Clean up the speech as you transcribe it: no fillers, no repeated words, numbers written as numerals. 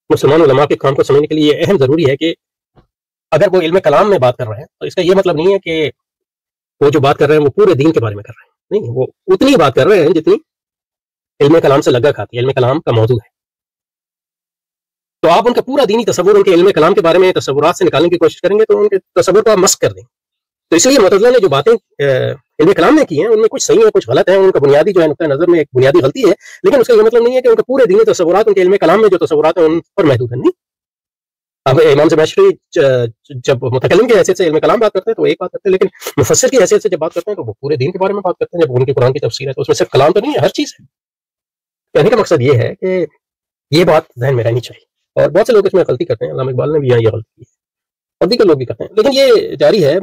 मुसलमान उलमा के काम को समझने के लिए ये अहम ज़रूरी है कि अगर वो इल्म कलाम में बात कर रहे हैं, तो इसका ये मतलब नहीं है कि वो जो बात कर रहे हैं, वो पूरे दीन के बारे में कर रहे हैं। नहीं, वो उतनी बात कर रहे हैं जितनी इल्म कलाम से लगा खाती है, इल्म कलाम का मौजू है। तो आप उनका पूरा दीनी तसव्वुर उनके इल्म कलाम के बारे में तसव्वुरात से निकालने की कोशिश करेंगे, तो उनके तसव्वुर को आप मस्क कर देंगे। तो इसलिए मुअतज़िला ने जो बातें इल्म कलाम में की हैं, उनमें कुछ सही है, कुछ गलत है। उनका बुनियादी जो है नुक्ता नज़र में एक बुनियादी गलती है, लेकिन उसका ये मतलब नहीं है कि उनके पूरे दीनी तसव्वुरात उनके इल्म कलाम में जो तसव्वुरात हैं, उन पर महदूद है। नहीं, अब इमाम ज़मख़शरी जब मुतकल्लिम की हैसियत से इल्म कलाम बात करते हैं, तो एक बात करते हैं, लेकिन मुफस्सिर की हैसियत से जब बात करते हैं, तो वो पूरे दीन के बारे में बात करते हैं। जब उनकी कुरान की तफसीर है, तो उसमें सिर्फ कलाम तो नहीं है, हर चीज़ है। कहने का मकसद ये है कि ये बात ज़हन में रहनी चाहिए, और बहुत से लोग इसमें गलती करते हैं। अल्लामा इक़बाल ने भी यहाँ ये गलती की है, और दीगर लोग भी करते हैं, लेकिन ये जारी है।